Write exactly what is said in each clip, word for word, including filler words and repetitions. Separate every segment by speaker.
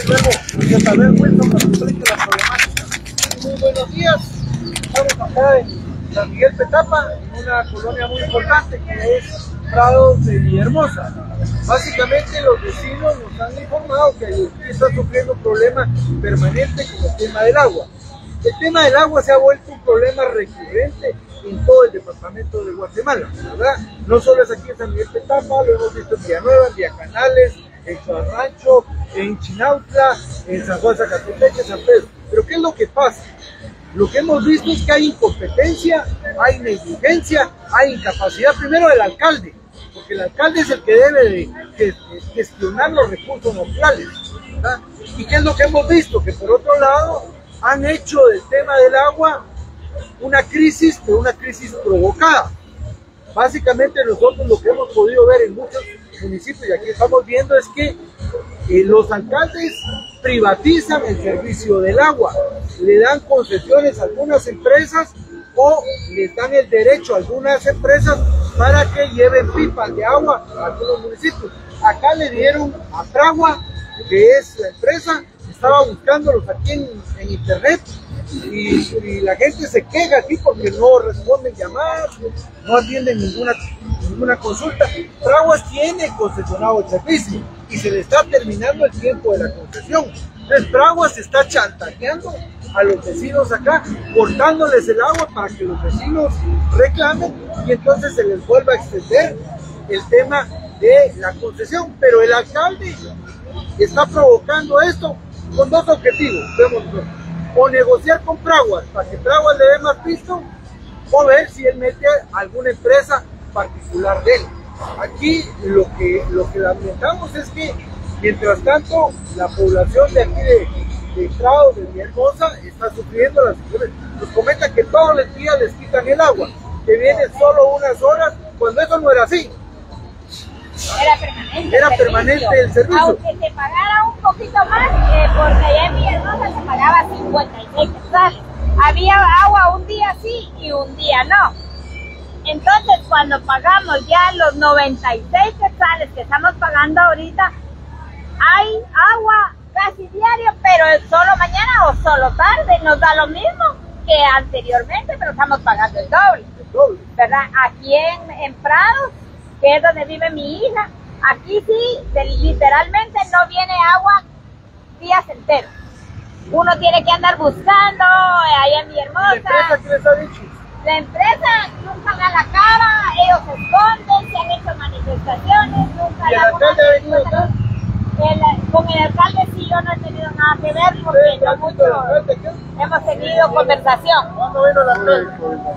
Speaker 1: luego de saber Wilson nos explique la problemática. Muy buenos días, estamos acá en San Miguel Petapa, en una colonia muy importante que es Prados de Villahermosa. Básicamente los vecinos nos han informado que aquí está sufriendo un problema permanente con el tema del agua. El tema del agua se ha vuelto un problema recurrente en todo el departamento de Guatemala, ¿verdad? No solo es aquí en San Miguel Petapa, lo hemos visto en Villanueva, en Villacanales, en Rancho, en Chinautla, en San Juan Zacatepeque, en San Pedro. Pero ¿qué es lo que pasa? Lo que hemos visto es que hay incompetencia, hay negligencia, hay incapacidad primero del alcalde, porque el alcalde es el que debe de, de, de gestionar los recursos naturales, ¿verdad? ¿Y qué es lo que hemos visto? Que por otro lado han hecho del tema del agua una crisis, pero una crisis provocada. Básicamente nosotros lo que hemos podido ver en muchos municipios, y aquí estamos viendo, es que eh, los alcaldes privatizan el servicio del agua, le dan concesiones a algunas empresas o les dan el derecho a algunas empresas para que lleven pipas de agua a algunos municipios. Acá le dieron a Fragua, que es la empresa, estaba buscándolos aquí en, en internet, y, y la gente se queja aquí porque no responden llamadas, no atienden ninguna, ninguna consulta. Fraguas tiene concesionado el servicio y se le está terminando el tiempo de la concesión. Entonces Fraguas se está chantajeando a los vecinos acá, cortándoles el agua para que los vecinos reclamen y entonces se les vuelva a extender el tema de la concesión. Pero el alcalde está provocando esto con dos objetivos, vemos, o negociar con Fraguas para que Fraguas le dé más pisto, o ver si él mete a alguna empresa particular de él. Aquí lo que, lo que lamentamos es que, mientras tanto, la población de aquí de, de Prados, de Villahermosa, está sufriendo las situaciones. Nos comenta que todos los días les quitan el agua, que vienen solo unas horas, cuando eso no era así.
Speaker 2: Era permanente.
Speaker 1: Era
Speaker 2: el
Speaker 1: permanente el servicio.
Speaker 2: Aunque se pagara un poquito más, eh, porque allá en Villahermosa se pagaba cincuenta y seis quetzales. Había agua un día sí y un día no. Entonces, cuando pagamos ya los noventa y seis quetzales que estamos pagando ahorita, hay agua casi diario, pero solo mañana o solo tarde. Nos da lo mismo que anteriormente, pero estamos pagando el doble.
Speaker 1: El doble.
Speaker 2: ¿Verdad? Aquí en, en Prados, que es donde vive mi hija, aquí sí, de, literalmente no viene agua días enteros. Uno tiene que andar buscando, allá en Villahermosa.
Speaker 1: ¿La empresa qué les ha dicho?
Speaker 2: La empresa nunca da la cara, ellos se esconden, se han hecho manifestaciones, nunca...
Speaker 1: ¿Y el alcalde ha venido acá?
Speaker 2: El, con el alcalde sí yo no he tenido nada que ver porque
Speaker 1: ¿Sí,
Speaker 2: no
Speaker 1: has visto
Speaker 2: mucho
Speaker 1: el alcalde qué?
Speaker 2: hemos tenido conversación.
Speaker 1: ¿Cuándo vino el alcalde?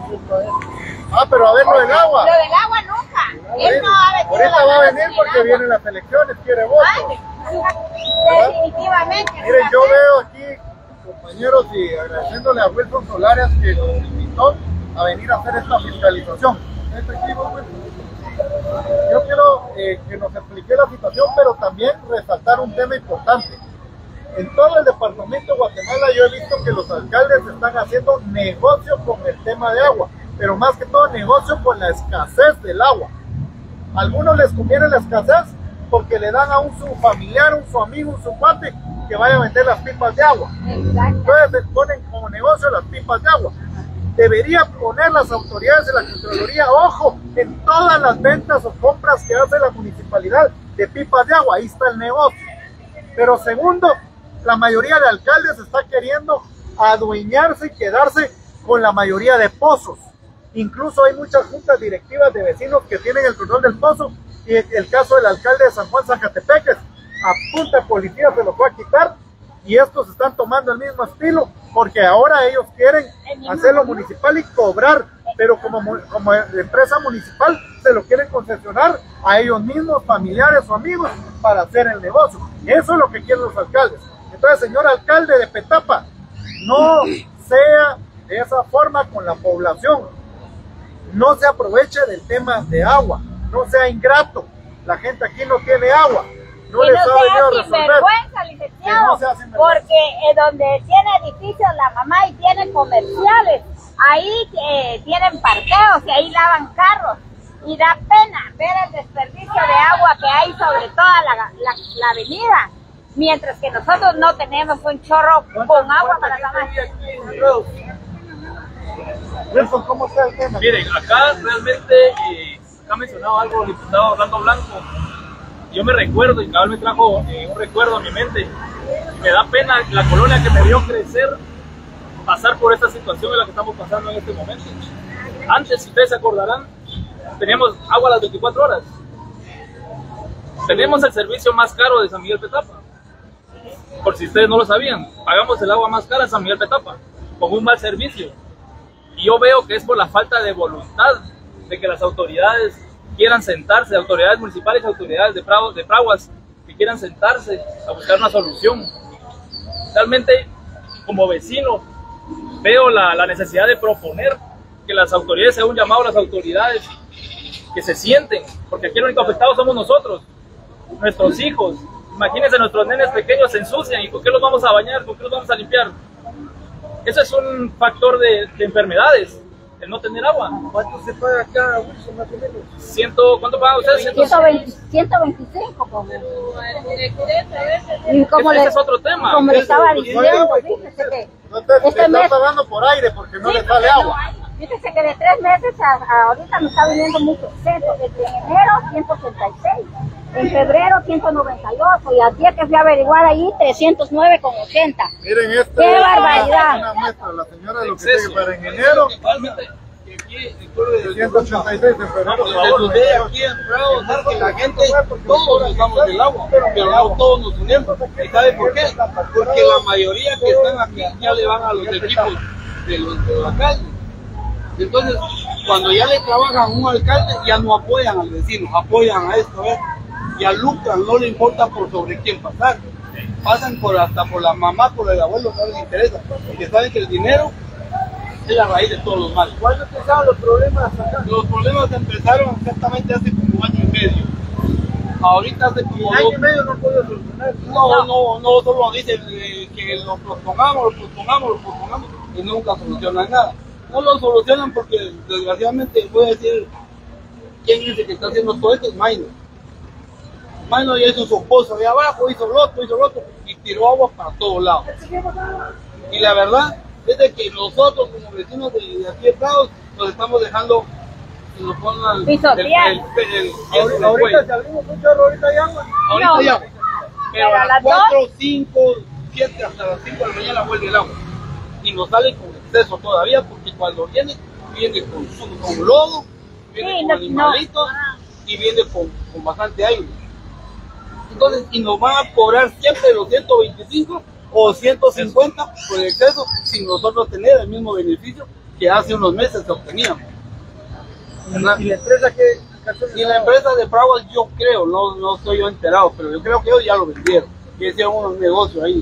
Speaker 1: Ah, pero a ver lo del agua.
Speaker 2: Lo del agua nunca. Él no ha venido.
Speaker 1: Ahorita
Speaker 2: la
Speaker 1: va a
Speaker 2: mano
Speaker 1: venir
Speaker 2: sin
Speaker 1: porque
Speaker 2: agua.
Speaker 1: vienen las elecciones, quiere votos.
Speaker 2: Ay, definitivamente.
Speaker 1: Miren, yo veo aquí, compañeros, y agradeciéndole a Wilson Solares que nos invitó a venir a hacer esta fiscalización. Efectivo, Wilson. Yo quiero eh, que nos explique la situación, pero también resaltar un tema importante. En todo el departamento de Guatemala yo he visto que los alcaldes están haciendo negocio con el tema de agua, pero más que todo negocio con la escasez del agua. A algunos les conviene la escasez porque le dan a un su familiar, un su amigo, un su cuate que vaya a vender las pipas de agua.
Speaker 2: Exacto.
Speaker 1: Entonces ponen como negocio las pipas de agua. Deberían poner las autoridades de la Contraloría ojo en todas las ventas o compras que hace la municipalidad de pipas de agua. Ahí está el negocio. Pero segundo, la mayoría de alcaldes está queriendo adueñarse y quedarse con la mayoría de pozos. Incluso hay muchas juntas directivas de vecinos que tienen el control del pozo, y el caso del alcalde de San Juan Zacatepeque, a punta de policía se lo fue a quitar, y estos están tomando el mismo estilo porque ahora ellos quieren hacerlo municipal y cobrar, pero como, como empresa municipal se lo quieren concesionar a ellos mismos, familiares o amigos, para hacer el negocio. Eso es lo que quieren los alcaldes. Entonces, señor alcalde de Petapa, no sea de esa forma con la población, no se aproveche del tema de agua, no sea ingrato. La gente aquí no tiene agua, no
Speaker 2: y
Speaker 1: les
Speaker 2: no
Speaker 1: ha venido a
Speaker 2: sea
Speaker 1: resolver.
Speaker 2: sinvergüenza, licenciado,
Speaker 1: no sea sinvergüenza.
Speaker 2: porque eh, donde tiene edificios la mamá y tiene comerciales, ahí eh, tienen parqueos y ahí lavan carros, y da pena ver el desperdicio de agua que hay sobre toda la, la, la avenida. mientras que nosotros no tenemos un chorro con agua para tomar.
Speaker 1: Wilson, ¿cómo está el tema?
Speaker 3: Miren, acá realmente, eh, acá ha mencionado algo el diputado Orlando Blanco. Yo me recuerdo, y cabal me trajo eh, un recuerdo a mi mente. Me da pena la colonia que me vio crecer, pasar por esta situación en la que estamos pasando en este momento. Antes, si ustedes se acordarán, teníamos agua a las veinticuatro horas. Tenemos el servicio más caro de San Miguel Petapa. Por si ustedes no lo sabían, pagamos el agua más cara en San Miguel Petapa, con un mal servicio. Y yo veo que es por la falta de voluntad de que las autoridades quieran sentarse, autoridades municipales y autoridades de, Prado, de Praguas, que quieran sentarse a buscar una solución. Realmente, como vecino, veo la, la necesidad de proponer que las autoridades, sea un llamado a las autoridades, que se sienten, porque aquí el único afectado somos nosotros, nuestros hijos. Imagínense, nuestros nenes pequeños se ensucian, ¿y con qué los vamos a bañar? ¿Con qué los vamos a limpiar? Eso es un factor de, de enfermedades, el no tener agua.
Speaker 1: ¿Cuánto se paga acá, Wilson, más o menos?
Speaker 3: Ciento, ¿Cuánto pagan ustedes?
Speaker 2: ciento veinte, ciento veinticinco, como. Y como
Speaker 3: ese
Speaker 2: le,
Speaker 3: es otro tema.
Speaker 2: como le estaba diciendo, fíjese que
Speaker 1: No te,
Speaker 2: este
Speaker 1: te
Speaker 2: mes,
Speaker 1: están pagando por aire porque no
Speaker 2: sí,
Speaker 1: le sale agua.
Speaker 2: fíjese que de tres meses a, a ahorita me está viniendo mucho exceso. Desde enero ciento ochenta y seis, en febrero ciento noventa y ocho, y ayer que fui a averiguar ahí trescientos nueve con ochenta.
Speaker 1: Miren esto.
Speaker 2: ¡Qué
Speaker 1: es
Speaker 2: barbaridad!
Speaker 1: Una muestra, la señora lo que tiene para en enero. ciento ochenta y seis en febrero.
Speaker 4: Lo que aquí en Prado es que la gente, todos usamos el agua, pero no todos nos unimos. ¿Y sabe por qué? Porque la mayoría que están aquí ya le van a los equipos de los, de los alcaldes. Entonces, cuando ya le trabajan a un alcalde, ya no apoyan al vecino, apoyan a esto, ¿ves? Y a Lucas no le importa por sobre quién pasar. Pasan por hasta por la mamá, por el abuelo, no les interesa, porque saben que el dinero es la raíz de todos los males.
Speaker 1: ¿Cuándo empezaron los problemas acá?
Speaker 4: Los problemas empezaron exactamente hace como un año y medio. Ahorita hace como
Speaker 1: Un año
Speaker 4: dos...
Speaker 1: y medio no puedo solucionar.
Speaker 4: No, no, no, solo dicen eh, que lo propongamos, lo propongamos, lo propongamos y nunca solucionan nada. No lo solucionan porque desgraciadamente voy a decir quién es el que está haciendo todo esto, es Maino. Maino ya hizo su pozo de abajo, hizo lo otro, hizo lo otro y tiró agua para todos lados. Y la verdad es de que nosotros como vecinos de, de aquí de Prados nos estamos dejando que nos pongan el, el, el, el, el, el
Speaker 1: Ahorita se abrimos un chorro, ahorita hay agua.
Speaker 4: ahorita
Speaker 2: No.
Speaker 4: ya. Pero
Speaker 2: Pero
Speaker 4: a
Speaker 2: a
Speaker 4: las
Speaker 2: las
Speaker 4: cuatro, cinco, siete, hasta las cinco de la mañana vuelve el agua. Y nos sale con exceso todavía porque cuando viene, viene con, con lodo, viene
Speaker 2: Sí,
Speaker 4: con
Speaker 2: no,
Speaker 4: animalitos y viene con, con bastante aire. Entonces, y nos van a cobrar siempre los ciento veinticinco o ciento cincuenta por el exceso sin nosotros tener el mismo beneficio que hace unos meses que obteníamos. ¿Verdad?
Speaker 1: ¿Y la empresa que
Speaker 4: Y la empresa de Praguas, yo creo, no, no estoy yo enterado, pero yo creo que ellos ya lo vendieron, que hicieron unos negocios ahí.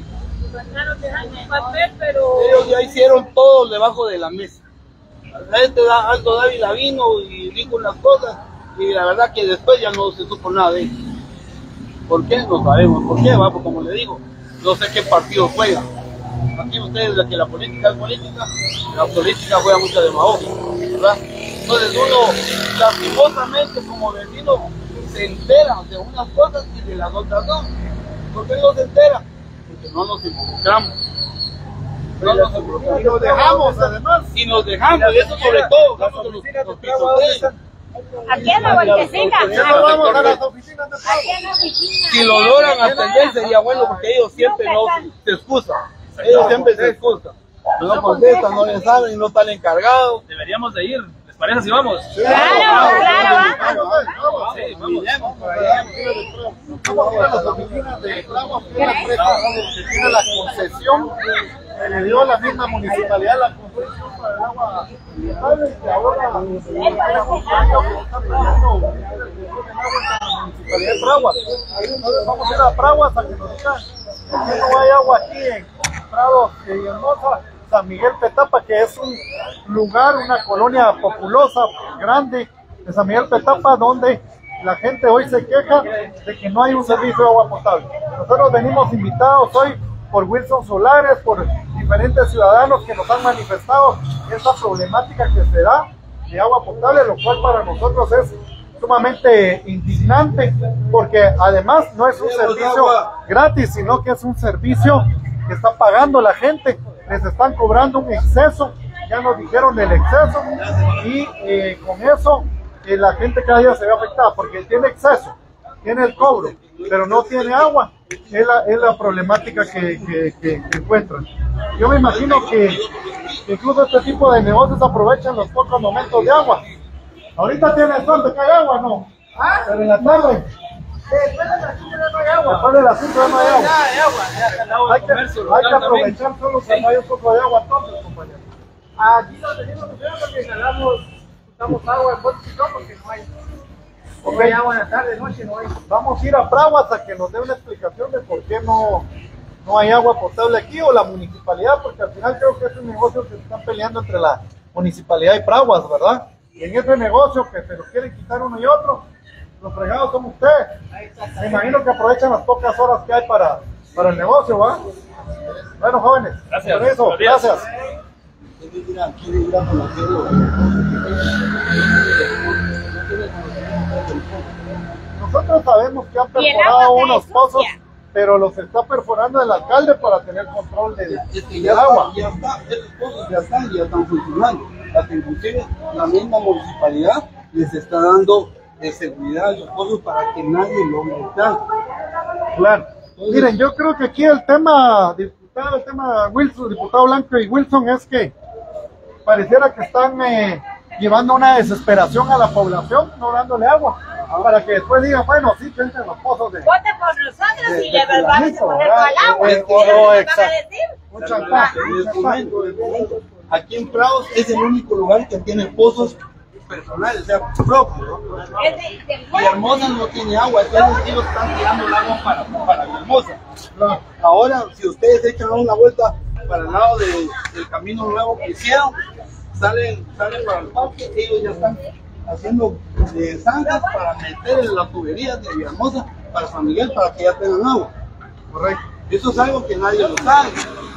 Speaker 4: Ellos ya hicieron todo debajo de la mesa. Este da, Aldo Dávila vino y dijo unas cosas y la verdad que después ya no se supo nada de eso. ¿Por qué? No sabemos por qué, va, pues como le digo, no sé qué partido juega. Aquí ustedes, de que la política es política, la política juega mucha demagogia, ¿verdad? Entonces uno, lastimosamente como vecino, se entera de unas cosas y de las otras no. ¿Por qué no se entera? Porque no nos involucramos. No nos involucramos.
Speaker 1: y nos dejamos además?
Speaker 4: Y nos dejamos, y eso sobre todo,
Speaker 1: Las
Speaker 4: vamos con los,
Speaker 1: oficinas de
Speaker 4: los
Speaker 1: Prado, ¿dónde
Speaker 4: pisoteos.
Speaker 1: están?
Speaker 2: aquí en la vueltecita.
Speaker 1: Ya no vamos a las oficinas de Prado.
Speaker 2: Aquí en la oficina.
Speaker 4: Si lo logran atender sería bueno porque ellos siempre no se excusan. Ellos siempre se excusan. No contestan, no les saben, no están encargados.
Speaker 3: Deberíamos de ir. ¿Les parece si vamos?
Speaker 2: Claro, claro,
Speaker 1: Vamos, vamos.
Speaker 3: Sí, vamos.
Speaker 4: Miremos por allá.
Speaker 1: Vamos a ir a las oficinas de Prado, que es la empresa que tiene la concesión que le dio la misma municipalidad la concesión para el agua potable, que ahora la municipalidad de Praguas. Entonces vamos a ir a Praguas a que nos digan por qué no hay agua aquí en Prados y Hermosa, San Miguel Petapa, que es un lugar, una colonia populosa, grande de San Miguel Petapa, donde la gente hoy se queja de que no hay un servicio de agua potable. Nosotros venimos invitados hoy por Wilson Solares, por diferentes ciudadanos que nos han manifestado esta problemática que se da de agua potable, lo cual para nosotros es
Speaker 5: sumamente indignante, porque además no es un servicio gratis, sino que es un servicio que está pagando la gente, les están cobrando un exceso, ya nos dijeron el exceso, y eh, con eso eh, la gente cada día se ve afectada, porque tiene exceso, tiene el cobro, pero no tiene agua, es la, es la problemática que, que, que, que encuentran. Yo me imagino que incluso este tipo de negocios aprovechan los pocos momentos de agua. Ahorita tiene sol, ¿te cae agua no? ¿Ah? Pero en la tarde.
Speaker 1: Después de las cinco no hay agua.
Speaker 5: Después de las cinco no hay agua.
Speaker 1: Ya hay agua, ya está el agua.
Speaker 5: Hay que, hay que aprovechar solo cuando hay un poco de agua, entonces, compañeros.
Speaker 1: Aquí lo tenemos porque inhalamos, usamos agua en botes y todo porque no hay. No hay agua en la tarde, noche no hay.
Speaker 5: Vamos a ir a Praguas a que nos dé una explicación de por qué no, no hay agua potable aquí, o la municipalidad, porque al final creo que es un negocio que se están peleando entre la municipalidad y Praguas, ¿verdad? Y en ese negocio que se lo quieren quitar uno y otro, los fregados son ustedes. Me imagino que aprovechan las pocas horas que hay para, para el negocio, ¿va? Bueno, jóvenes,
Speaker 3: gracias.
Speaker 5: por eso, gracias. Nosotros sabemos que han perforado unos pozos, pero los está perforando el alcalde para tener control de, del agua.
Speaker 4: Ya está, esos pozos ya están, ya están funcionando. Hasta inclusive la misma municipalidad les está dando de seguridad a los pozos para que nadie logre entrar.
Speaker 5: Claro. Miren, yo creo que aquí el tema, diputado, el tema Wilson, diputado Blanco y Wilson, es que pareciera que están eh, llevando una desesperación a la población, no dándole agua, para que después digan, bueno, sí, que entren los pozos de...
Speaker 2: Voten por nosotros
Speaker 5: de,
Speaker 2: y
Speaker 5: de
Speaker 2: les vamos a poner
Speaker 5: ¿verdad?
Speaker 2: al agua.
Speaker 5: Eh,
Speaker 2: ¿Qué
Speaker 5: o- o-
Speaker 2: les van a
Speaker 5: exacto.
Speaker 2: decir?
Speaker 5: Un chantaje, un
Speaker 4: En este
Speaker 5: chantaje.
Speaker 4: momento, aquí en Prados es el único lugar que tiene pozos personales, o sea, propios, ¿no?
Speaker 2: Es de- de-
Speaker 4: Villahermosa no tiene agua, entonces ellos están tirando el agua para, para Villahermosa. No, ahora, si ustedes echan una vuelta para el lado de- del camino nuevo que hicieron, salen, salen para el parque, ellos ya están haciendo eh, zanjas para meter en las tuberías de Villahermosa para San Miguel para que ya tengan agua.
Speaker 5: Correcto.
Speaker 4: Eso es algo que nadie lo sabe.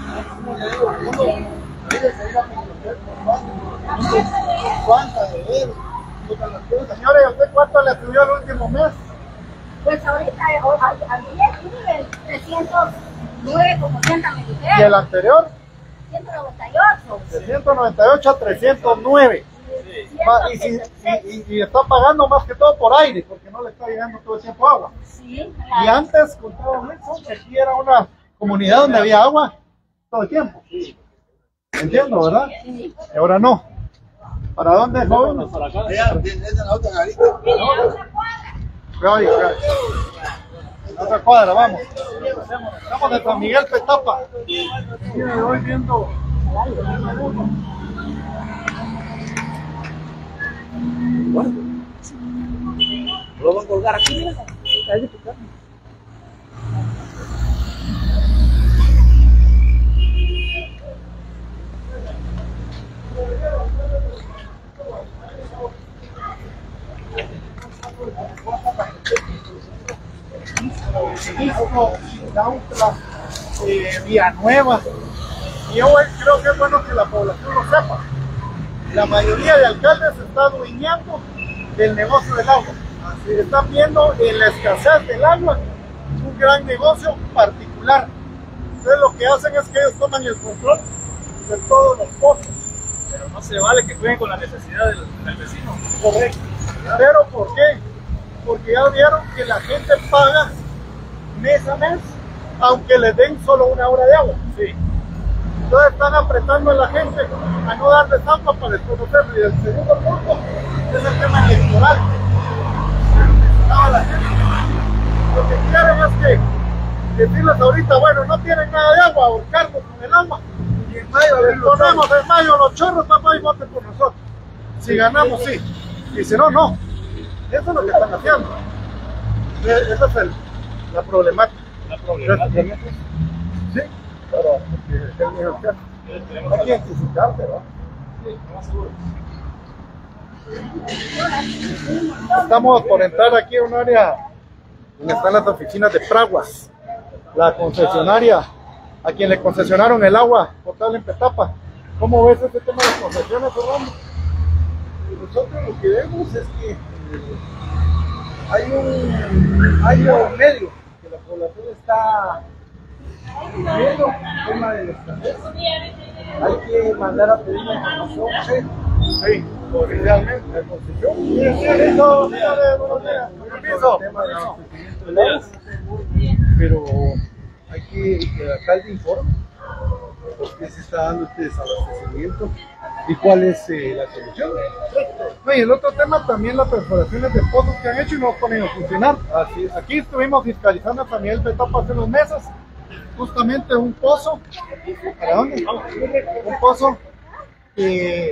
Speaker 4: ¿Cuánta de ver?
Speaker 5: Señores, ¿a usted cuánto le subió el último mes?
Speaker 2: Pues ahorita, o- a, a mí es nivel trescientos nueve como ciento me
Speaker 5: ¿Y el
Speaker 2: dijeron,
Speaker 5: anterior?
Speaker 2: ciento noventa y ocho.
Speaker 5: De ciento noventa y ocho a trescientos nueve. Va, Y, si- y- y- y está pagando más que todo por aire, porque no le está llegando todo el tiempo agua.
Speaker 2: Sí,
Speaker 5: Y antes, contaba Wilson, que aquí era una comunidad donde había agua todo el tiempo. Entiendo, ¿verdad? Y ahora no. ¿Para dónde, joven?
Speaker 4: Allá, esa es la otra garita.
Speaker 5: Cuidado ahí, cuidado. La otra cuadra, vamos. Estamos de San Miguel Petapa. Sí, me voy viendo.
Speaker 4: Lo van a colgar aquí, mira.
Speaker 5: Mismo, Nautla, eh, Villanueva. Y yo creo que es bueno que la población lo sepa. La mayoría de alcaldes se está adueñando del negocio del agua. Así están viendo en la escasez del agua un gran negocio particular. Entonces lo que hacen es que ellos toman el control de todos los pozos.
Speaker 3: Pero no se vale que jueguen con la necesidad del, del vecino.
Speaker 5: Correcto. Pero ¿por qué? Porque ya vieron que la gente paga mes a mes, aunque les den solo una hora de agua.
Speaker 3: Sí.
Speaker 5: Entonces están apretando a la gente a no darles agua para desconocerlo. Y el segundo punto es el tema electoral. A la gente. Lo que quieren es que decirles ahorita, bueno, no tienen nada de agua, ahorcarnos con el agua. Y en mayo les ponemos en mayo los chorros, papá, y voten por nosotros. Si ganamos, sí. Y si no, no. Eso es lo que están haciendo. E- Esa es el, la problemática.
Speaker 3: La problemática.
Speaker 5: Sí, pero porque es mi alcalde. Hay que identificarse, ¿verdad?
Speaker 3: Sí, más seguro.
Speaker 5: Estamos por entrar aquí a un área donde están las oficinas de Praguas, la concesionaria a quien le concesionaron el agua potable en Petapa. ¿Cómo ves este tema de concesiones, Orlando?
Speaker 4: Nosotros lo que vemos es que
Speaker 1: hay un año medio que la población está viendo el tema de la escasez. Hay que mandar a pedir la información, sí, sí, oficialmente, la concesión. Sí, sí, eso, buenos días, permiso. El tema del abastecimiento del agua, pero hay que que el alcalde informe por qué se está dando este desabastecimiento y cuál es eh, la solución.
Speaker 5: No, y el otro tema también las perforaciones de pozos que han hecho y no ponen a funcionar.
Speaker 1: Así es.
Speaker 5: Aquí estuvimos fiscalizando a San Miguel Petapa hace unos meses, justamente un pozo, ¿para dónde? Un pozo que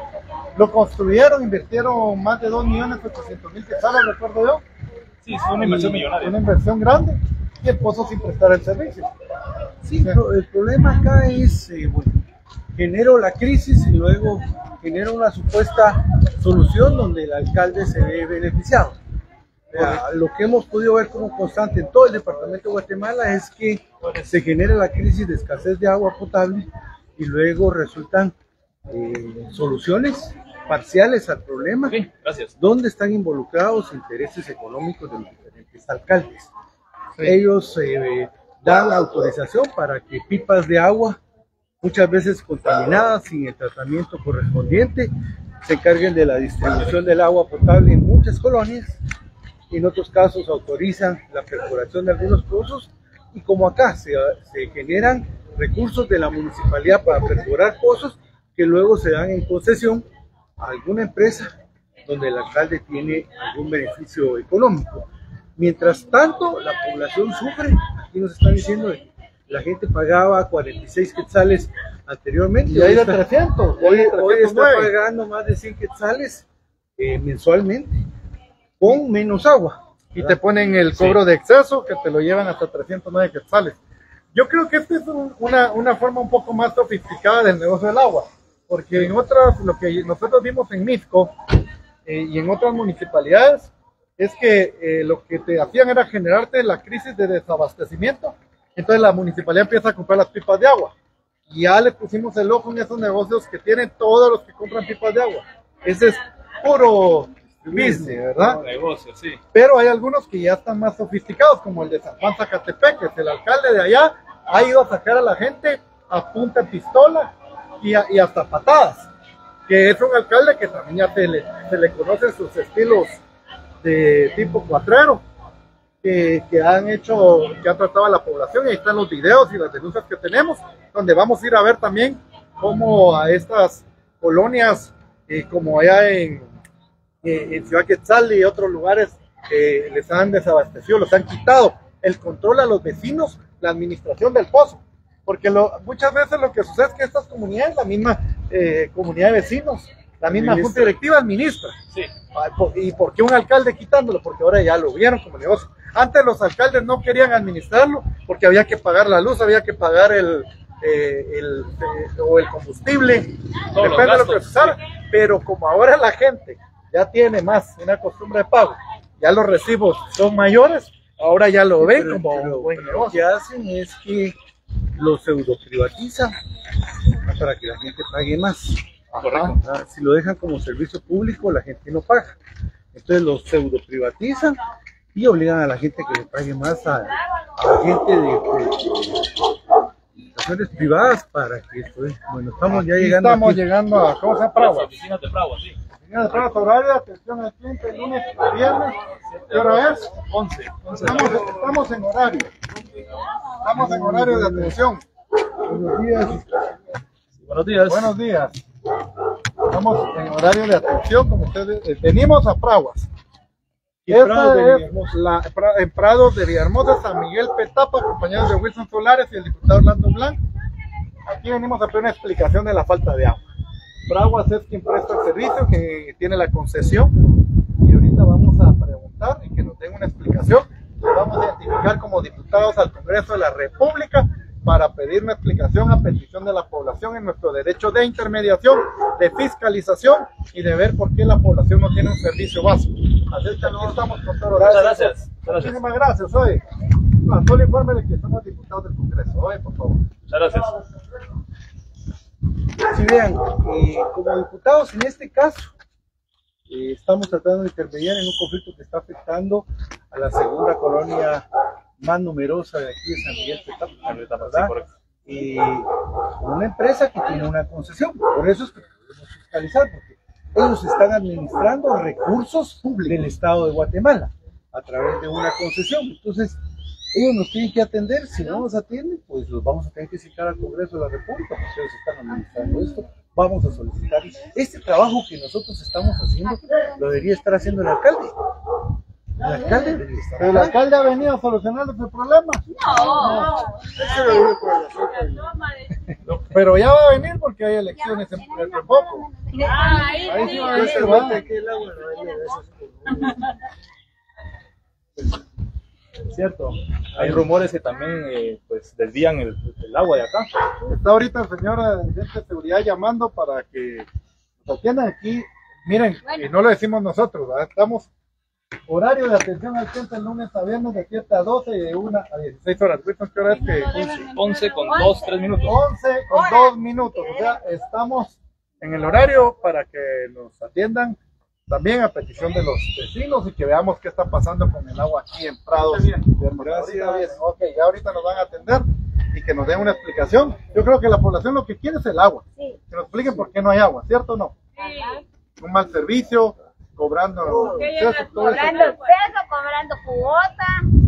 Speaker 5: lo construyeron, invirtieron más de dos millones ochocientos mil quetzales, recuerdo yo.
Speaker 3: Sí, es una inversión
Speaker 5: Y
Speaker 3: millonaria.
Speaker 5: Una inversión grande y el pozo sin prestar el servicio.
Speaker 1: Sí, pero el problema acá es, eh, bueno, genero la crisis y luego genero una supuesta solución donde el alcalde se ve beneficiado. O sea, lo que hemos podido ver como constante en todo el departamento de Guatemala es que se genera la crisis de escasez de agua potable y luego resultan eh, soluciones parciales al problema,
Speaker 3: Sí, gracias.
Speaker 1: donde están involucrados intereses económicos de los diferentes alcaldes. Ellos eh, dan autorización para que pipas de agua, muchas veces contaminadas, sin el tratamiento correspondiente, se encarguen de la distribución del agua potable en muchas colonias. En otros casos autorizan la perforación de algunos pozos y como acá se, se generan recursos de la municipalidad para perforar pozos que luego se dan en concesión a alguna empresa donde el alcalde tiene algún beneficio económico. Mientras tanto, la población sufre. Aquí nos están diciendo que la gente pagaba cuarenta y seis quetzales anteriormente.
Speaker 5: Y ahí de
Speaker 1: está-
Speaker 5: trescientos,
Speaker 1: Hoy,
Speaker 5: de
Speaker 1: hoy está
Speaker 5: trescientos nueve.
Speaker 1: pagando más de cien quetzales eh, mensualmente con menos agua.
Speaker 5: Y te ponen el cobro de exceso que te lo llevan hasta trescientos nueve quetzales. Yo creo que esta es un- una, una forma un poco más sofisticada del negocio del agua, porque en otras, lo que nosotros vimos en Mixco eh, y en otras municipalidades, es que eh, lo que te hacían era generarte la crisis de desabastecimiento, entonces la municipalidad empieza a comprar las pipas de agua, y ya le pusimos el ojo en esos negocios que tienen todos los que compran pipas de agua. Ese es puro business, ¿verdad?
Speaker 3: Un negocio, sí.
Speaker 5: Pero hay algunos que ya están más sofisticados, como el de San Juan Zacatepec, que es el alcalde de allá, ha ido a sacar a la gente a punta de pistola y, a- y hasta patadas, que es un alcalde que también ya se le, se le conocen sus estilos de tipo cuatrero, que, que han hecho, que han tratado a la población, y ahí están los videos y las denuncias que tenemos, donde vamos a ir a ver también cómo a estas colonias, eh, como allá en eh, en Ciudad Quetzal y otros lugares eh, les han desabastecido, los han quitado el control a los vecinos, la administración del pozo, porque lo, muchas veces lo que sucede es que estas comunidades, la misma eh, comunidad de vecinos, la misma
Speaker 1: Administra.
Speaker 5: junta directiva administra.
Speaker 3: Sí.
Speaker 5: Ay, po- ¿Y por qué un alcalde quitándolo? Porque ahora ya lo vieron como negocio. Antes los alcaldes no querían administrarlo porque había que pagar la luz, había que pagar el, eh, el, eh, o el combustible,
Speaker 3: Todos los
Speaker 5: depende de lo que
Speaker 3: gastos,
Speaker 5: se usara. Pero como ahora la gente ya tiene más una costumbre de pago, ya los recibos son mayores, ahora ya lo ven
Speaker 1: Pero-
Speaker 5: como
Speaker 1: pero-
Speaker 5: un buen
Speaker 1: pero lo
Speaker 5: negocio.
Speaker 1: que hacen es que lo pseudo privatizan para que la gente pague más.
Speaker 3: Correcto.
Speaker 1: Ah, si lo dejan como servicio público, la gente no paga. Entonces lo pseudo privatizan y obligan a la gente que le pague más a, a gente de, de- de estaciones privadas para que pues, bueno, estamos ya
Speaker 5: Aquí
Speaker 1: llegando
Speaker 5: estamos
Speaker 1: aquí.
Speaker 5: llegando a, ¿cómo se llama?
Speaker 3: Las
Speaker 5: Praguas.
Speaker 3: oficinas de Bravo, sí.
Speaker 5: Señora de Praguas, horario, atención al cliente, lunes a viernes. ¿Qué hora es?
Speaker 3: once. once de la
Speaker 5: Estamos,
Speaker 3: noche.
Speaker 5: estamos en horario. Estamos en horario de atención.
Speaker 1: Buenos días.
Speaker 3: Buenos días.
Speaker 5: Buenos días. Estamos en horario de atención, como ustedes. eh, venimos a Praguas.
Speaker 1: Y
Speaker 5: Esta
Speaker 1: Prados de
Speaker 5: es
Speaker 1: Villahermosa.
Speaker 5: la, Pra- en Prados de Villahermosa, San Miguel Petapa, acompañados de Wilson Solares y el diputado Orlando Blanc. Aquí venimos a hacer una explicación de la falta de agua. Praguas es quien presta el servicio, que tiene la concesión, y ahorita vamos a preguntar y que nos den una explicación. Nos vamos a identificar como diputados al Congreso de la República para pedir una explicación a petición de la población en nuestro derecho de intermediación, de fiscalización y de ver por qué la población no tiene un servicio básico. Así es que aquí estamos con todo
Speaker 3: Muchas gracias. Muchas gracias.
Speaker 5: Muchísimas gracias. Oye, no, solo infórmele que somos diputados del Congreso. Oye, por favor.
Speaker 3: Muchas gracias.
Speaker 1: Si vean, eh, como diputados en este caso,
Speaker 5: Eh, estamos tratando de intermediar en un conflicto que está afectando a la segunda colonia más numerosa de aquí de San Miguel Petapa, ¿verdad? Y una empresa que tiene una concesión, por eso es que podemos fiscalizar, porque ellos están administrando recursos públicos del Estado de Guatemala a través de una concesión. Entonces, ellos nos tienen que atender. Si no nos atienden, pues los vamos a tener que citar al Congreso de la República, porque ellos están administrando esto. Vamos a solicitar este trabajo que nosotros estamos haciendo, lo debería estar haciendo el alcalde. El alcalde debería estar. Pero el alcalde ha venido a solucionar este problema. No. Pero ya va a venir porque hay elecciones en poco. Ahí sí va a venir.
Speaker 3: Cierto, hay rumores que también eh, pues desvían el, el agua de acá.
Speaker 5: Está ahorita el señor de seguridad llamando para que nos atiendan aquí. Miren, y no lo decimos nosotros, ¿verdad? Estamos horario de atención al cliente el lunes a viernes de siete a doce y de una a dieciséis horas. ¿Qué hora es que?
Speaker 3: once con dos, tres minutos.
Speaker 5: once con dos minutos, o sea, estamos en el horario para que nos atiendan. También a petición de los vecinos y que veamos qué está pasando con el agua aquí en Prados. Gracias. Ok, ya ahorita nos van a atender y que nos den una explicación. Yo creo que la población lo que quiere es el agua. Sí. Que nos expliquen por qué no hay agua, ¿cierto o no? Sí. Un mal servicio, cobrando
Speaker 2: acceso, cobrando acceso, cobrando cuota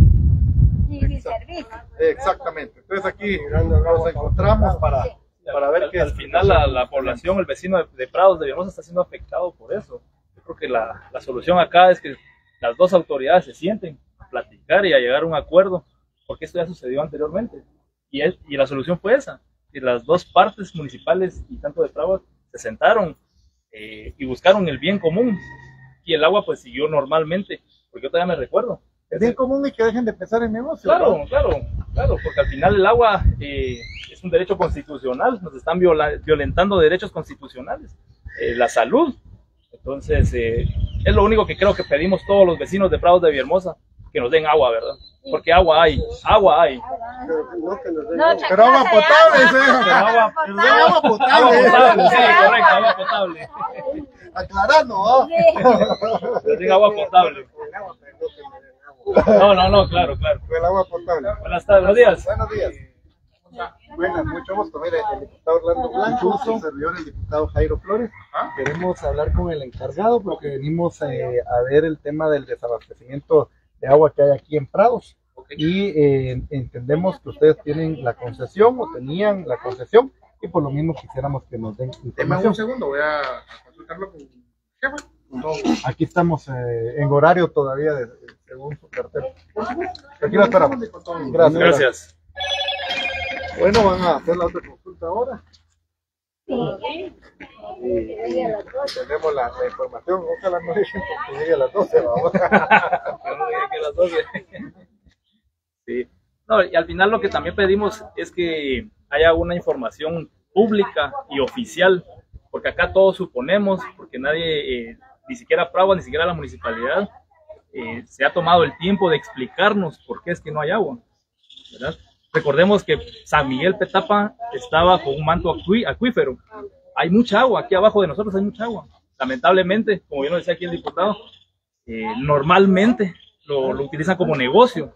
Speaker 2: y sin servicio.
Speaker 5: Exactamente. Entonces aquí nos encontramos para, sí. para ver
Speaker 3: al,
Speaker 5: que
Speaker 3: al final la, la población, el vecino de, de Prados de Villahermosa está siendo afectado por eso. Creo que la, la solución acá es que las dos autoridades se sienten a platicar y a llegar a un acuerdo, porque esto ya sucedió anteriormente. Y, es, y la solución fue esa, que las dos partes municipales y tanto de Prados se sentaron eh, y buscaron el bien común. Y el agua pues siguió normalmente, porque yo todavía me recuerdo.
Speaker 5: El bien común y que dejen de pensar en negocio.
Speaker 3: Claro,
Speaker 5: ¿no?
Speaker 3: claro, claro, porque al final el agua eh, es un derecho constitucional, nos están viola, violentando derechos constitucionales. Eh, la salud. Entonces, eh, es lo único que creo que pedimos todos los vecinos de Prados de Villahermosa, que nos den agua, ¿verdad? Porque agua hay, agua hay.
Speaker 5: Pero, no que nos den agua. Pero agua potable, señor. Pero agua, pero agua potable.
Speaker 3: Agua potable, sí, correcto, agua potable.
Speaker 5: Aclarando, ¿no?
Speaker 3: Que den agua potable. No, no, no, claro, claro.
Speaker 5: El agua potable.
Speaker 3: Buenas tardes, buenos días.
Speaker 5: Buenos días. Buenas, mucho gusto. Mire, el diputado Orlando Blanco, su servidor, el diputado Jairo Flores. Queremos hablar con el encargado porque venimos eh, a ver el tema del desabastecimiento de agua que hay aquí en Prados. Y eh, entendemos que ustedes tienen la concesión o tenían la concesión y por lo mismo quisiéramos que nos den información.
Speaker 1: Un segundo, voy a consultarlo con jefe.
Speaker 5: No, aquí estamos eh, en horario todavía de, según su cartel. Aquí lo esperamos. Gracias.
Speaker 3: Gracias.
Speaker 5: Bueno, van a hacer la otra consulta ahora.
Speaker 2: Sí.
Speaker 5: Y, y tenemos la, la información. Ojalá no dejen que llegue a las doce. Vamos.
Speaker 3: No llegue a las doce. Sí. No, y al final lo que también pedimos es que haya una información pública y oficial, porque acá todos suponemos, porque nadie, eh, ni siquiera Prados, ni siquiera la municipalidad, eh, se ha tomado el tiempo de explicarnos por qué es que no hay agua, ¿verdad? Recordemos que San Miguel Petapa está bajo un manto acuí, acuífero. Hay mucha agua, aquí abajo de nosotros hay mucha agua. Lamentablemente, como bien lo decía aquí el diputado, eh, normalmente lo, lo utilizan como negocio.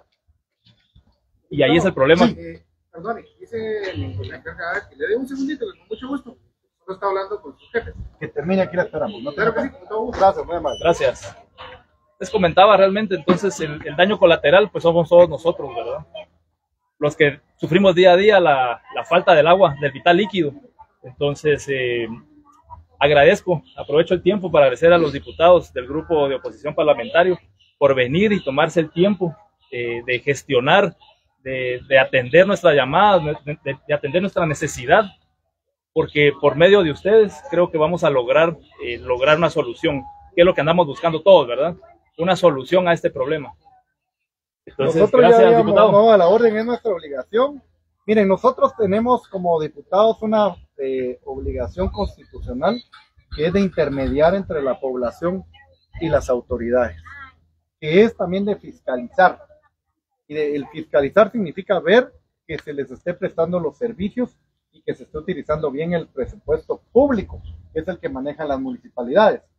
Speaker 3: Y ahí es el problema.
Speaker 1: Sí, eh, perdone, dice la encargada que le dé un segundito, que con mucho gusto. Solo está hablando con sus jefes.
Speaker 5: Que termine, aquí la esperamos. ¿No?
Speaker 1: Claro que sí, con todo gusto.
Speaker 5: Gracias, muy amable.
Speaker 3: Gracias. Les comentaba realmente, entonces, el, el daño colateral, pues somos todos nosotros, ¿verdad? Los que sufrimos día a día la, la falta del agua, del vital líquido. Entonces, eh, agradezco, aprovecho el tiempo para agradecer a los diputados del grupo de oposición parlamentario por venir y tomarse el tiempo eh, de gestionar, de, de atender nuestras llamadas, de, de, de atender nuestra necesidad, porque por medio de ustedes creo que vamos a lograr, eh, lograr una solución, que es lo que andamos buscando todos, ¿verdad? Una solución a este problema. Entonces,
Speaker 5: nosotros
Speaker 3: gracias,
Speaker 5: ya habíamos,
Speaker 3: diputado.
Speaker 5: No, a la orden es nuestra obligación. Miren, nosotros tenemos como diputados una eh, obligación constitucional que es de intermediar entre la población y las autoridades, que es también de fiscalizar. Y de, el fiscalizar significa ver que se les esté prestando los servicios y que se esté utilizando bien el presupuesto público, que es el que manejan las municipalidades.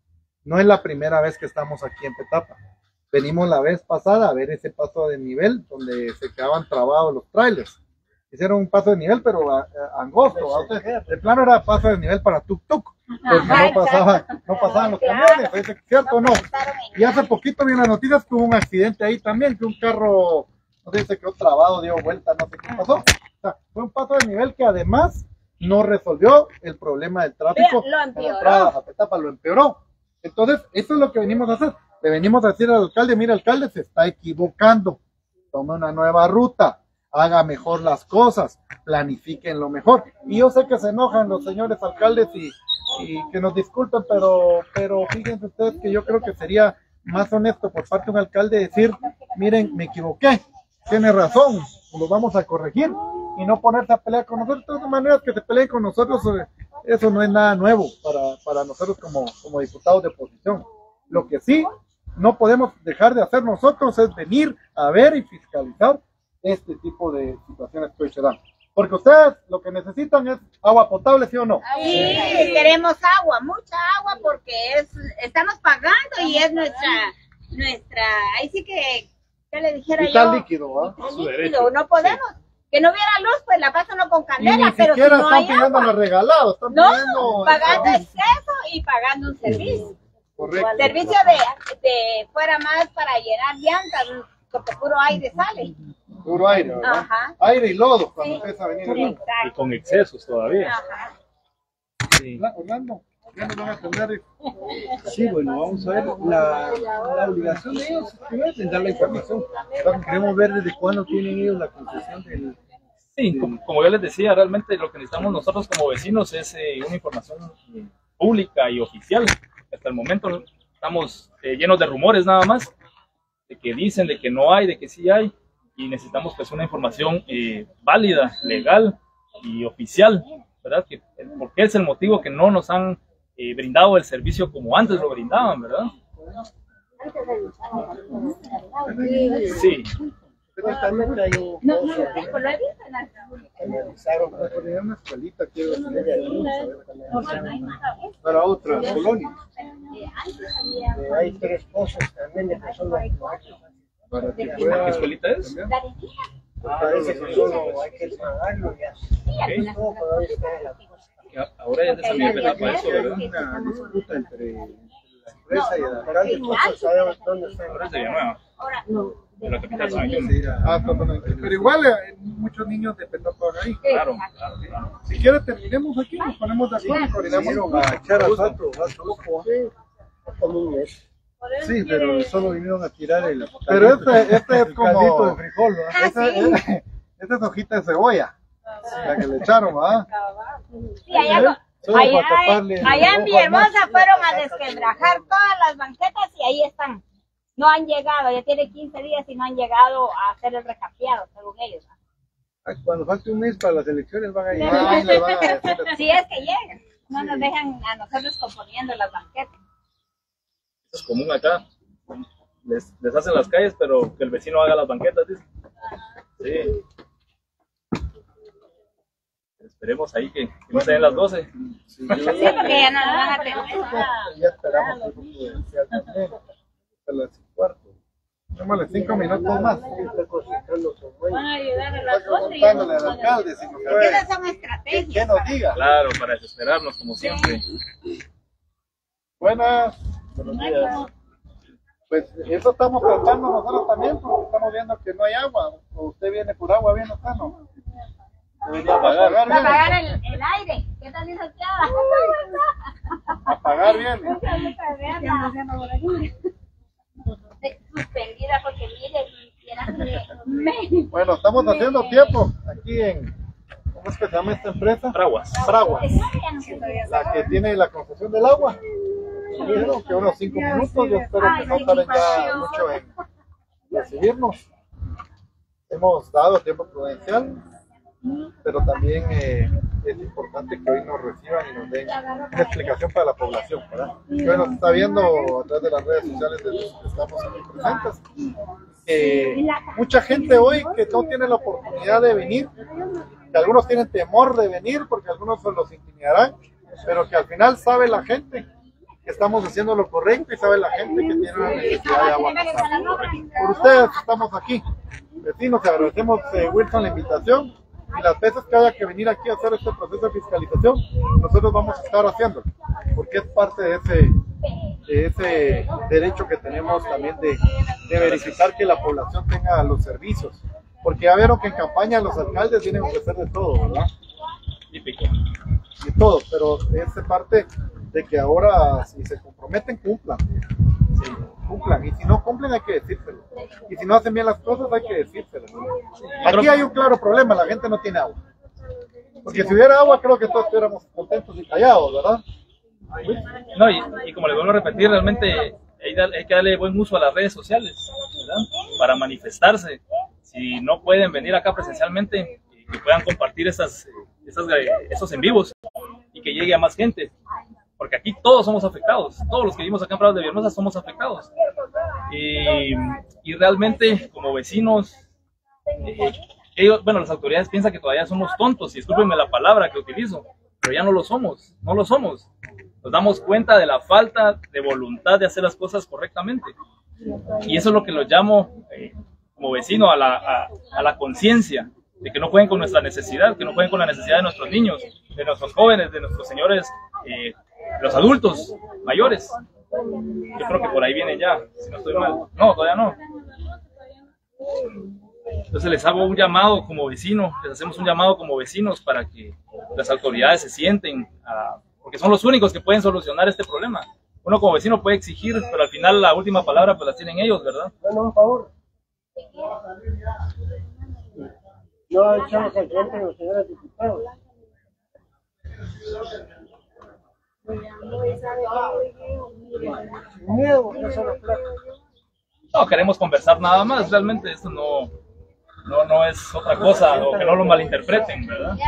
Speaker 5: no es la primera vez que estamos aquí en Petapa. Venimos la vez pasada a ver ese paso de nivel donde se quedaban trabados los trailers. Hicieron un paso de nivel, pero a, a, angosto. O sea, el plano era paso de nivel para tuk-tuk, porque no pasaban, no pasaban los camiones, ¿es cierto o no? Y hace poquito vi en las noticias que hubo un accidente ahí también, que un carro, no sé, se quedó trabado, dio vuelta, no sé qué pasó. O sea, fue un paso de nivel que además no resolvió el problema del tráfico.
Speaker 2: Lo
Speaker 5: en la entrada a Petapa, lo empeoró. Entonces, eso es lo que venimos a hacer. Le venimos a decir al alcalde, mira, alcalde, se está equivocando. Tome una nueva ruta, haga mejor las cosas, planifiquen lo mejor. Y yo sé que se enojan los señores alcaldes y, y que nos disculpen, pero, pero fíjense ustedes que yo creo que sería más honesto por parte de un alcalde decir, miren, me equivoqué, tiene razón, lo vamos a corregir, y no ponerse a pelear con nosotros. De todas maneras, que se peleen con nosotros, eso no es nada nuevo para, para nosotros como, como diputados de oposición. Lo que sí no podemos dejar de hacer nosotros es venir a ver y fiscalizar este tipo de situaciones que hoy se dan. Porque ustedes lo que necesitan es agua potable, ¿sí o no?
Speaker 2: Sí, queremos agua, mucha agua, porque es estamos pagando y es nuestra, nuestra, ahí sí que, ¿qué le dijera yo?
Speaker 5: Está líquido, ¿va?
Speaker 2: Líquido, no podemos. Que no hubiera luz, pues la pasan no con
Speaker 5: Y
Speaker 2: candela,
Speaker 5: ni
Speaker 2: pero si
Speaker 5: siquiera
Speaker 2: no
Speaker 5: están
Speaker 2: hay
Speaker 5: pidiendo
Speaker 2: agua.
Speaker 5: los regalados, están
Speaker 2: No,
Speaker 5: pidiendo
Speaker 2: pagando
Speaker 5: el servicio.
Speaker 2: exceso y pagando un servicio.
Speaker 5: Correcto.
Speaker 2: Servicio de, de fuera más para llenar llantas, porque puro aire sale.
Speaker 5: Puro aire, ¿verdad?
Speaker 2: Ajá.
Speaker 5: Aire y lodo cuando
Speaker 2: Sí.
Speaker 5: empieza a venir
Speaker 2: Sí,
Speaker 5: el agua.
Speaker 3: Y
Speaker 2: exacto.
Speaker 3: con excesos todavía.
Speaker 2: Ajá.
Speaker 3: Sí.
Speaker 5: Hola, Orlando, ya nos van a atender.
Speaker 6: Sí, bueno, vamos a ver, la, la obligación de ellos es primero es dar la información. Queremos ver desde cuándo tienen ellos la concesión del...
Speaker 3: Sí, como, como yo les decía, realmente lo que necesitamos nosotros como vecinos es eh, una información eh, pública y oficial. Hasta el momento estamos eh, llenos de rumores nada más, de que dicen, de que no hay, de que sí hay, y necesitamos pues una información eh, válida, legal y oficial, ¿verdad? Que, porque es el motivo que no nos han eh, brindado el servicio como antes lo brindaban, ¿verdad? Sí.
Speaker 6: Pero también hay un...
Speaker 2: No, no, no, lo he visto en las
Speaker 6: Analizaron para poner una escuelita, quiero decir, de algunos, a ver, para otra colonia. Eh, hay tres cosas también de que solo para que pueda...
Speaker 3: ¿Qué escuelita es?
Speaker 6: Parece que solo hay que pagarlo ya.
Speaker 3: Ok.
Speaker 6: No, todavía está en la...
Speaker 3: Que ahora ya te salió el etapa eso, ¿verdad?
Speaker 6: una disputa entre la empresa y el alcalde, pues sabemos dónde está.
Speaker 3: Ahora es de Villanueva,
Speaker 2: Ahora, no.
Speaker 3: de la capital San Antonio.
Speaker 6: Sí, era-
Speaker 5: Ah, totalmente. Pero igual eh, hay muchos niños de Petapa ahí.
Speaker 3: Claro, claro, claro.
Speaker 5: Si quiere terminemos aquí, nos ponemos de acuerdo y coordinamos.
Speaker 6: vinieron a echar asfalto, asfalto, sí, como un mes.
Speaker 5: Sí, pero solo vinieron a tirar el...
Speaker 6: Pero
Speaker 5: Pero este, este es
Speaker 6: el
Speaker 5: como...
Speaker 6: caldito de frijol, ¿no?
Speaker 2: Ah,
Speaker 5: Esta
Speaker 2: sí.
Speaker 5: es, esta es hojita de cebolla, la que le echaron, ¿verdad?
Speaker 2: Sí, allá,
Speaker 6: Solo
Speaker 2: allá,
Speaker 6: para taparle
Speaker 2: allá en
Speaker 6: el ojo
Speaker 2: Villahermosa
Speaker 6: al mar.
Speaker 2: fueron a desquebrajar todas las banquetas y ahí están. No han llegado, ya tiene quince días y no han llegado a hacer el recapeado, según ellos.
Speaker 6: Ay, cuando falte un mes para las elecciones van a
Speaker 5: Ah,
Speaker 6: llegar.
Speaker 5: ahí le van a decir.
Speaker 2: Si es que llegan, no nos dejan a nosotros componiendo las banquetas.
Speaker 3: Es común acá. Les, les hacen las calles, pero que el vecino haga las banquetas, dice. Sí. Esperemos ahí que, que no se den las doce.
Speaker 5: Sí,
Speaker 2: Sí, porque ya no nos van a atender.
Speaker 5: ya esperamos un poco de especial también. A las cuarto. Démosle cinco minutos más.
Speaker 2: Van a ayudar a
Speaker 5: Estoy
Speaker 2: las doce.
Speaker 5: preguntándole al alcalde si nos puede,
Speaker 2: Esas son
Speaker 5: que,
Speaker 2: estrategias.
Speaker 5: nos diga.
Speaker 3: Claro, para desesperarnos como siempre.
Speaker 5: Buenas. Buenos días. Pues eso estamos tratando nosotros también, porque estamos viendo que no hay agua. O usted viene por agua, bien acá, ¿no? Debería pagar,
Speaker 2: Para
Speaker 5: bien.
Speaker 2: pagar el, el aire. ¿Qué tal, licenciada?
Speaker 5: A pagar bien.
Speaker 2: Suspendida porque mire, quisiera que me...
Speaker 5: Bueno, estamos haciendo tiempo aquí en, ¿cómo es que se llama esta empresa?
Speaker 3: Fraguas.
Speaker 5: Fraguas, la que tiene la concesión del agua. Dijeron que unos cinco minutos, yo espero que no tarden ya mucho en recibirnos. Hemos dado tiempo prudencial, pero también eh, es importante que hoy nos reciban y nos den una explicación para la población, ¿verdad? Que hoy nos está viendo a través de las redes sociales de los que estamos aquí presentes. Eh, mucha gente hoy que no tiene la oportunidad de venir, que algunos tienen temor de venir porque algunos se los intimidarán, pero que al final sabe la gente que estamos haciendo lo correcto y sabe la gente que tiene una necesidad de agua potable. Por ustedes estamos aquí. Vecinos, agradecemos, eh, Wilson, la invitación, y las veces que haya que venir aquí a hacer este proceso de fiscalización, nosotros vamos a estar haciéndolo, porque es parte de ese, de ese derecho que tenemos también de, de verificar que la población tenga los servicios, porque ya vieron que en campaña los alcaldes vienen a ofrecer de todo, ¿verdad?
Speaker 3: Típico.
Speaker 5: De todo, pero es parte de que ahora, si se comprometen, cumplan. Sí, cumplan, y si no cumplen hay que decírselo, y si no hacen bien las cosas hay que decírselo. Aquí hay un claro problema, la gente no tiene agua, porque si hubiera agua creo que todos estuviéramos contentos y callados, ¿verdad?
Speaker 3: No, y, y como les vuelvo a repetir, realmente hay, hay que darle buen uso a las redes sociales, ¿verdad? Para manifestarse. Si no pueden venir acá presencialmente, que puedan compartir esas, esas, esos en vivos y que llegue a más gente. Porque aquí todos somos afectados, todos los que vivimos acá en Prados de Villahermosa somos afectados. Y, y realmente, como vecinos, eh, ellos, bueno, las autoridades piensan que todavía somos tontos, y discúlpenme la palabra que utilizo, pero ya no lo somos, no lo somos. Nos damos cuenta de la falta de voluntad de hacer las cosas correctamente. Y eso es lo que los llamo, eh, como vecino, a la, a, a la conciencia, de que no jueguen con nuestra necesidad, que no jueguen con la necesidad de nuestros niños, de nuestros jóvenes, de nuestros señores, eh, los adultos mayores. Yo creo que por ahí vienen ya, si no estoy mal. No, todavía no. Entonces les hago un llamado como vecino, les hacemos un llamado como vecinos para que las autoridades se sienten, a, porque son los únicos que pueden solucionar este problema. Uno como vecino puede exigir, pero al final la última palabra pues la tienen ellos, ¿verdad?
Speaker 6: Bueno, por favor. No echamos al frente de los señores diputados.
Speaker 3: No queremos conversar nada más, realmente esto no, no, no es otra cosa, o que no lo malinterpreten, ¿verdad?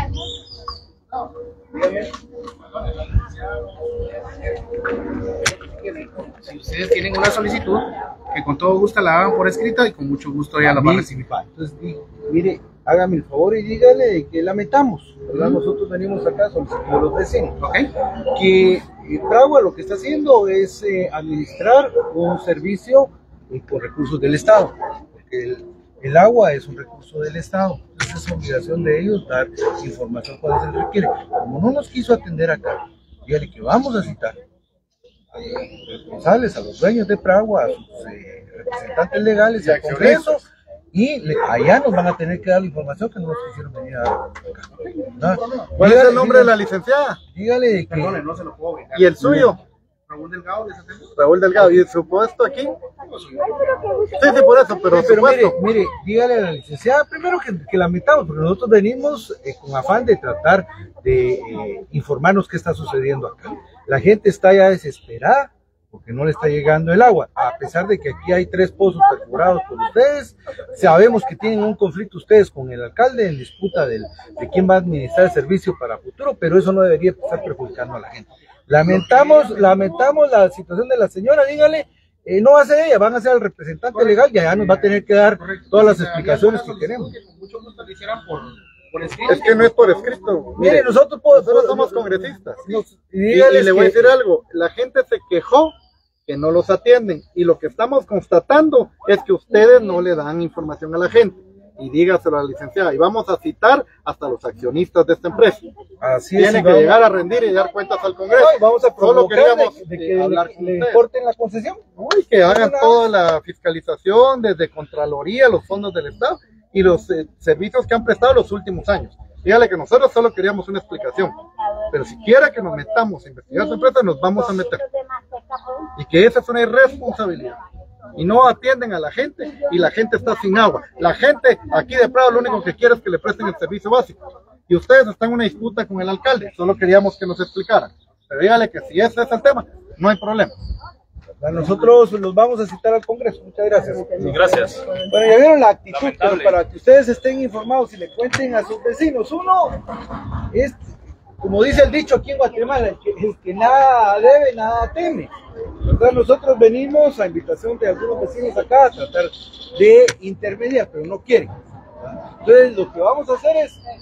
Speaker 7: Si ustedes tienen una solicitud, que con todo gusto la hagan por escrito y con mucho gusto ella la va a recibir.
Speaker 6: Entonces, mire, hágame el favor y dígale que lamentamos, ¿verdad? Nosotros venimos acá a solicitar a los vecinos, ¿ok? Que eh, Pragua lo que está haciendo es eh, administrar un servicio eh, con recursos del Estado, porque el, el agua es un recurso del Estado, entonces es obligación de ellos dar información cuando se requiere. Como no nos quiso atender acá, dígale que vamos a citar a los responsables, a los dueños de Pragua, a sus eh, representantes legales y al Congreso, y le, allá nos van a tener que dar la información que no nos quisieron venir a dar acá.
Speaker 5: ¿Cuál es el nombre de la licenciada?
Speaker 6: Dígale que...
Speaker 7: Perdone, no se lo puedo obligar.
Speaker 5: ¿Y el suyo?
Speaker 7: Raúl Delgado, ¿de ese tema?
Speaker 5: Raúl Delgado. ¿Y su puesto aquí? Sí, sí, por eso, pero,
Speaker 6: pero mire,
Speaker 5: puesto.
Speaker 6: mire, dígale a la licenciada primero que, que lamentamos, porque nosotros venimos eh, con afán de tratar de eh, informarnos qué está sucediendo acá. La gente está ya desesperada porque no le está llegando el agua, a pesar de que aquí hay tres pozos perforados por ustedes. Sabemos que tienen un conflicto ustedes con el alcalde en disputa del, de quién va a administrar el servicio para futuro, pero eso no debería estar perjudicando a la gente. Lamentamos, lamentamos la situación de la señora, dígale, eh, no va a ser ella, van a ser el representante legal y allá nos va a tener que dar todas las explicaciones que queremos.
Speaker 7: Mucho gusto lo hicieran por, por escrito.
Speaker 5: Es que no es por escrito.
Speaker 6: Mire,
Speaker 5: Mire,
Speaker 6: nosotros,
Speaker 5: nosotros somos congresistas.
Speaker 6: Nos, y,
Speaker 5: Y, y le voy a decir algo, la gente se quejó que no los atienden, y lo que estamos constatando es que ustedes no le dan información a la gente, y dígaselo a la licenciada, y vamos a citar hasta los accionistas de esta empresa.
Speaker 6: Así es,
Speaker 5: Tienen que
Speaker 6: vamos,
Speaker 5: llegar a rendir y dar cuentas al Congreso.
Speaker 6: no, vamos a
Speaker 5: Solo queríamos
Speaker 6: de, de
Speaker 5: eh,
Speaker 6: que
Speaker 5: hablar
Speaker 6: le,
Speaker 5: con
Speaker 6: le
Speaker 5: ustedes.
Speaker 6: corten la concesión.
Speaker 5: ¿No? Y que hagan toda la fiscalización desde Contraloría, los fondos del Estado y los eh, servicios que han prestado los últimos años. Dígale que nosotros solo queríamos una explicación, pero si quiere que nos metamos a investigar su empresa, nos vamos a meter. Y que esa es una irresponsabilidad. Y no atienden a la gente, y la gente está sin agua. La gente aquí de Prado lo único que quiere es que le presten el servicio básico. Y ustedes están en una disputa con el alcalde, solo queríamos que nos explicaran. Pero dígale que si ese es el tema, no hay problema.
Speaker 6: Nosotros los vamos a citar al Congreso. Muchas gracias.
Speaker 3: Sí, gracias.
Speaker 6: Bueno, ya vieron la actitud,
Speaker 3: Lamentable.
Speaker 6: pero para que ustedes estén informados y le cuenten a sus vecinos. Uno es, como dice el dicho aquí en Guatemala, el que, el que nada debe, nada teme. ¿Verdad? Nosotros venimos a invitación de algunos vecinos acá a tratar de intermediar, pero no quieren. ¿Verdad? Entonces, lo que vamos a hacer es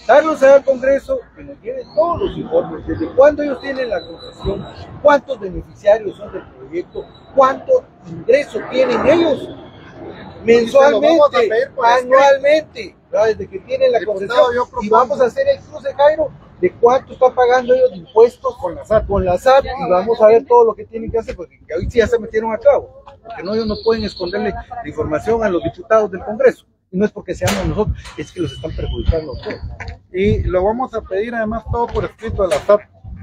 Speaker 1: presentarlos al Congreso, que nos lleven todos los informes, desde cuándo ellos tienen la concesión, cuántos beneficiarios son del proyecto, cuánto ingreso tienen ellos mensualmente, anualmente, ¿verdad? Desde que tienen la concesión, y vamos a hacer el cruce, Jairo, de cuánto está pagando ellos de impuestos con la S A T, con la S A T, y vamos a ver todo lo que tienen que hacer, porque hoy sí ya se metieron a clavo, porque no, ellos no pueden esconderle la información a los diputados del Congreso, y no es porque seamos nosotros, es que los están perjudicando a todos.
Speaker 5: Y lo vamos a pedir además todo por escrito a la S A T,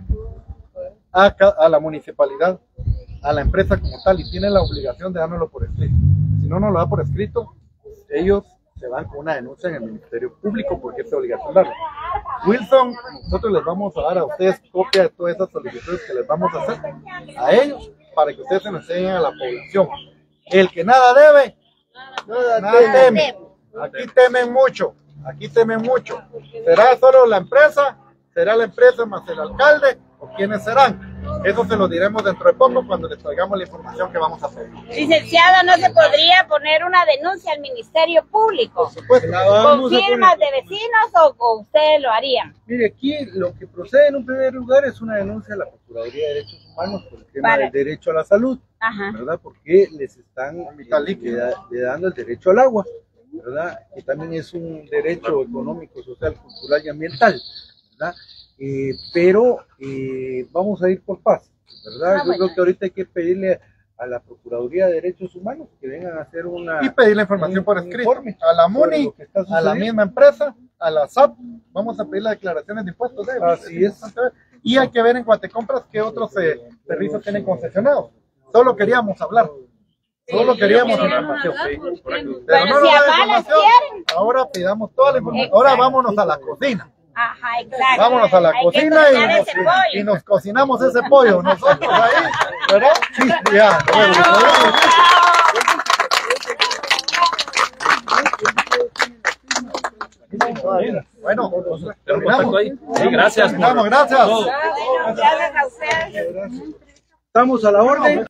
Speaker 5: a, a la municipalidad, a la empresa como tal, y tiene la obligación de dárnoslo por escrito. Si no nos lo da por escrito, ellos se van con una denuncia en el Ministerio Público porque es obligación darlo. Wilson, nosotros les vamos a dar a ustedes copia de todas esas solicitudes que les vamos a hacer a ellos para que ustedes se lo enseñen a la población. El que nada debe, nada teme. Aquí temen mucho, aquí temen mucho. ¿Será solo la empresa? ¿Será la empresa más el alcalde? ¿O quiénes serán? Eso se lo diremos dentro de poco cuando les traigamos la información que vamos a hacer.
Speaker 2: Licenciado, ¿no se podría poner una denuncia al Ministerio Público?
Speaker 5: Por supuesto.
Speaker 2: ¿Con firmas de vecinos o, o ustedes lo harían?
Speaker 1: Mire, aquí lo que procede en un primer lugar es una denuncia a la Procuraduría de Derechos Humanos por el tema Para. del derecho a la salud,
Speaker 2: Ajá.
Speaker 1: ¿verdad? Porque les están eh, le dando el derecho al agua, ¿verdad? Que también es un derecho económico, social, cultural y ambiental, ¿verdad? Eh, pero eh, vamos a ir por paz, ¿verdad? Ah, Yo bueno. creo que ahorita hay que pedirle a la Procuraduría de Derechos Humanos que vengan a hacer una...
Speaker 5: Y pedir la información un, por escrito a la MUNI, a la misma empresa, a la S A P, vamos a pedir las declaraciones de impuestos de ellos.
Speaker 1: Así es.
Speaker 5: Y hay que ver en Guatecompras qué otros eh, servicios tienen concesionados. Solo queríamos hablar. Solo sí, queríamos información. Sí,
Speaker 2: bueno, Pero no si a malas quieren.
Speaker 5: Ahora pidamos toda la información. Exacto. Ahora vámonos a la cocina.
Speaker 2: Ajá, exacto.
Speaker 5: Vámonos a la Hay cocina y nos, y nos cocinamos ese pollo. Nosotros ahí, ¿verdad? Sí, ya. Bueno, terminamos.
Speaker 3: Sí, gracias.
Speaker 5: Terminamos, gracias.
Speaker 2: Bueno, gracias a ustedes.
Speaker 1: Estamos a la orden.